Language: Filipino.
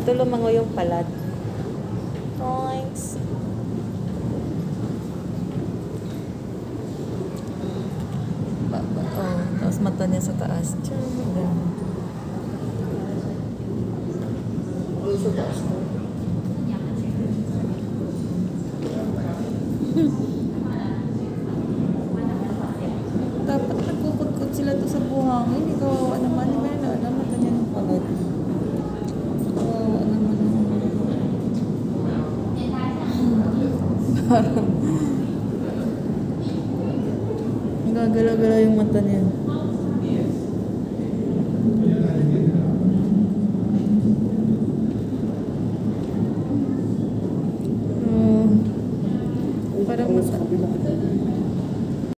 Ito lumango yung palat. Thanks. Oh, tapos mata niya sa taas. Ganun. Sa taas mo. Dapat nagkukudkod sila to sa buhangin. Ikaw, naman, di ba yun? Alam, mata niya ng palat. Naman. Parang gagala-gala yung mata niya.